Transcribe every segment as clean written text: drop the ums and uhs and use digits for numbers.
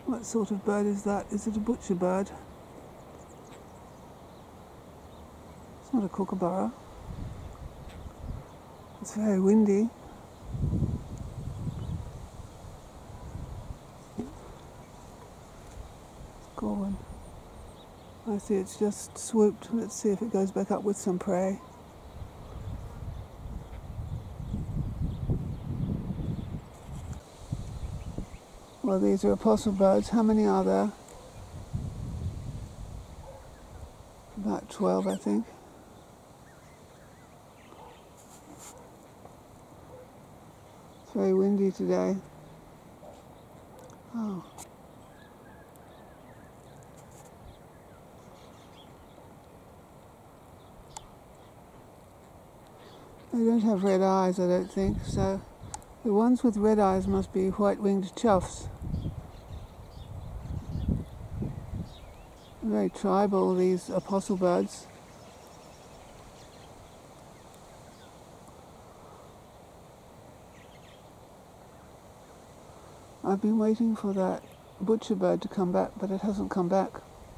What sort of bird is that? Is it a butcher bird? It's not a kookaburra. It's very windy. Go on. I see it's just swooped. Let's see if it goes back up with some prey. Well, these are apostle birds. How many are there? About 12, I think. It's very windy today. Oh. They don't have red eyes, I don't think, so the ones with red eyes must be white-winged choughs. Very tribal, these apostle birds. I've been waiting for that butcher bird to come back, but it hasn't come back.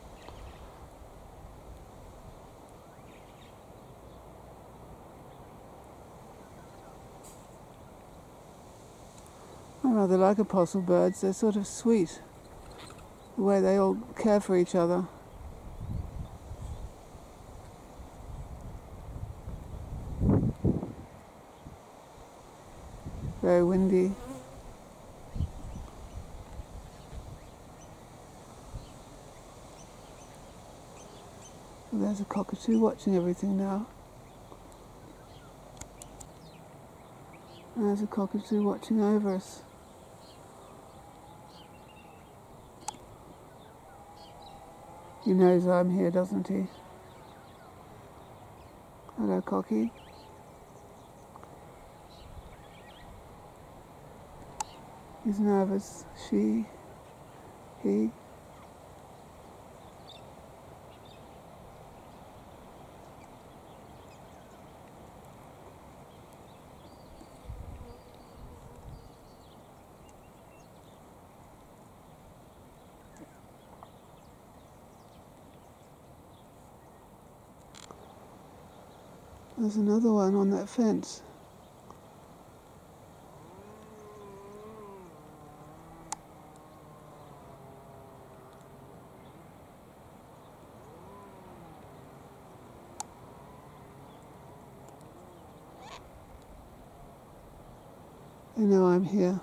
I rather like apostle birds. They're sort of sweet, the way they all care for each other. Very windy. There's a cockatoo watching everything now. There's a cockatoo watching over us. He knows I'm here, doesn't he? Hello, cocky. He's nervous. She, he. There's another one on that fence. They know I'm here.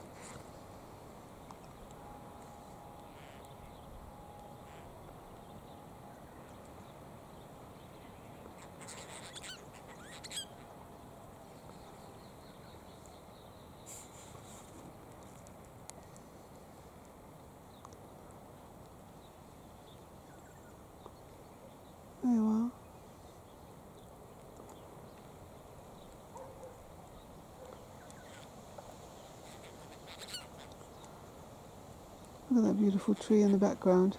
There you are. Look at that beautiful tree in the background.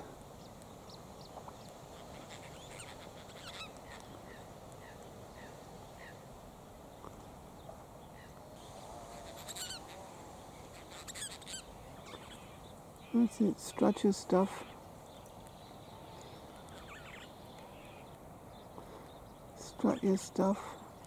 That's it, strut your stuff. Strut your stuff.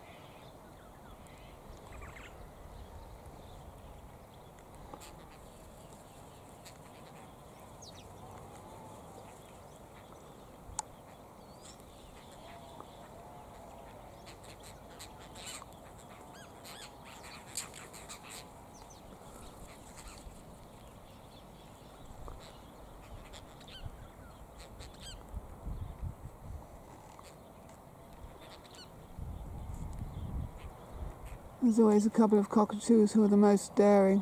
There's always a couple of cockatoos who are the most daring.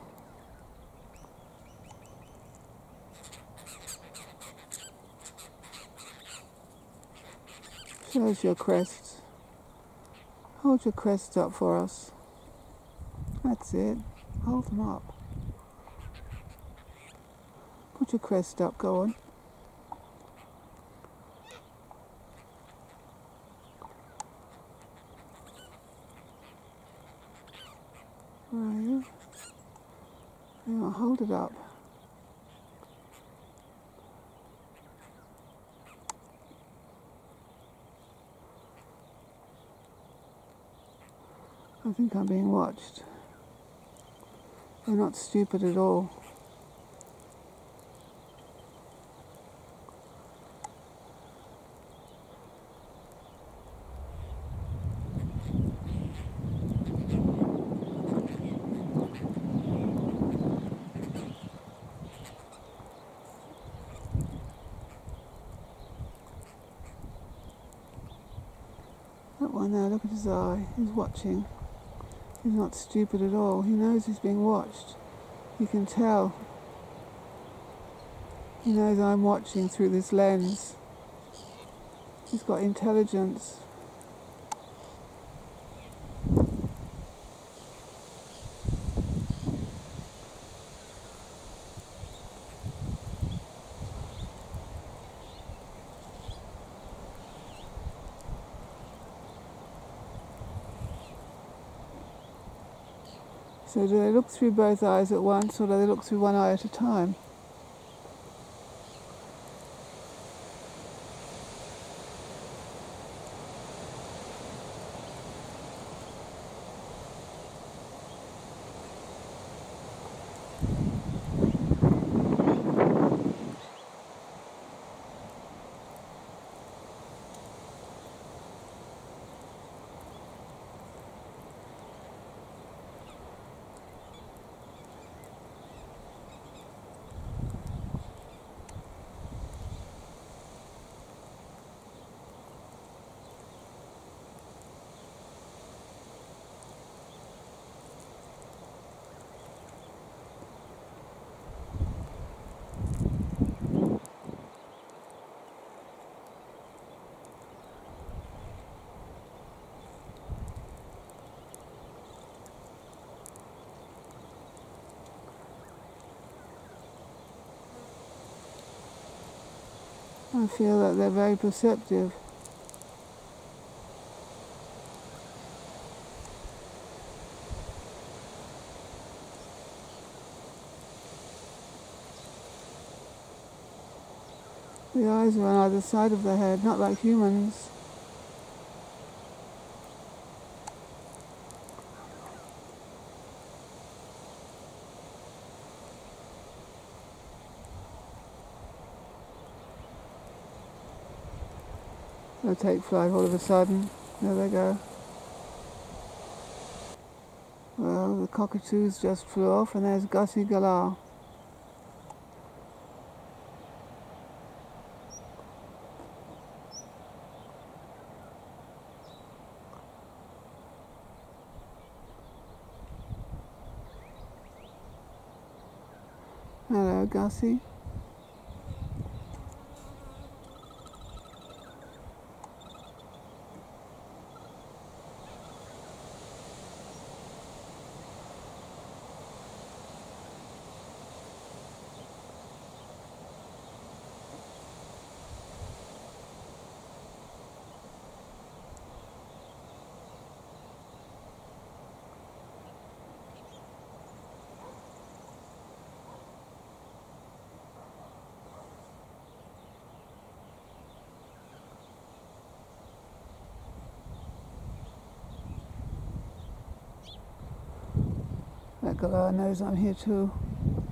Show us your crests. Hold your crests up for us. That's it. Hold them up. Put your crest up, go on. Where are you? Yeah, hold it up. I think I'm being watched. They're not stupid at all. That one there, look at his eye. He's watching. He's not stupid at all. He knows he's being watched. You can tell. He knows I'm watching through this lens. He's got intelligence. So do they look through both eyes at once, or do they look through one eye at a time? I feel that they're very perceptive. The eyes are on either side of the head, not like humans. They'll take flight all of a sudden. There they go. Well, the cockatoos just flew off, and there's Gussie Galah. Hello, Gussie. That Galah knows I'm here too.